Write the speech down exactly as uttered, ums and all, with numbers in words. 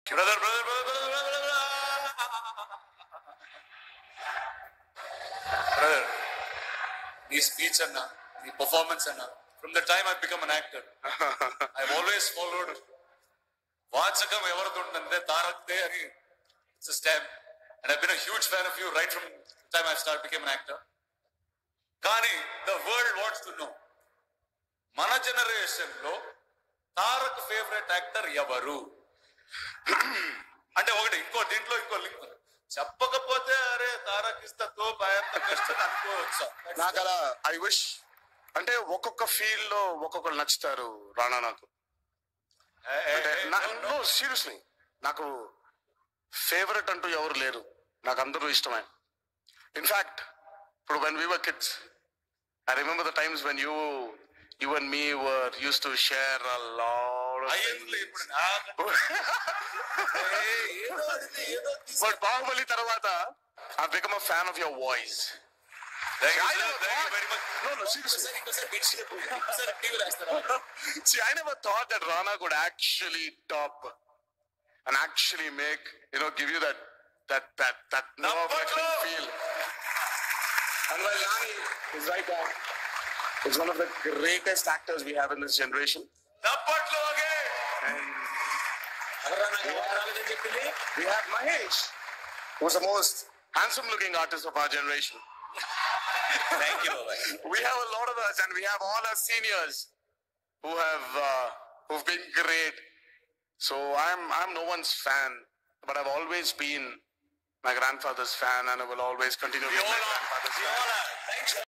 Brother, brother, brother, brother, brother, brother. Brother, the speech and the performance and from the time I've become an actor, I've always followed Vachakam Evertundante Tarakte ani. It's a stamp. And I've been a huge fan of you right from the time I started became an actor. Kani, the world wants to know. Mana generation lo Tarak favorite actor Yavaru. అంటే ఒకటి ఇంకో దీంట్లో ఇంకో link చెప్పకపోతే అరే తారక్ ఇస్తా తో భయంత కష్టం అనుకోవచ్చు. నాకు అలా ఐ విష్ అంటే ఒక్కొక్క ఫీల్డ్ లో ఒక్కొక్కరు నచ్చుతారు రాణా నాకు. నో సీరియస్లీ నాకు ఫేవరెట్ అంటూ ఎవరు లేరు, నాకు అందరూ ఇష్టమే. ఇన్ఫాక్ట్ ఇప్పుడు when we were kids I remember the times when you you and me were used to share a lot of but Baahubali తర్వాత I become a fan of your voice. I never thought, no, no, seriously. See, I never thought that Rana could actually top and actually make, you know, give you that, that, that, that nerve-wracking feel. And while Nani is right there, he's one of the greatest actors we have in this generation. And we have Mahesh, who's the most handsome-looking artist of our generation. Thank you. We have a lot of us, and we have all our seniors who have uh, who've been great. So I'm I'm no one's fan, but I've always been my grandfather's fan, and I will always continue to be my grandfather's fan.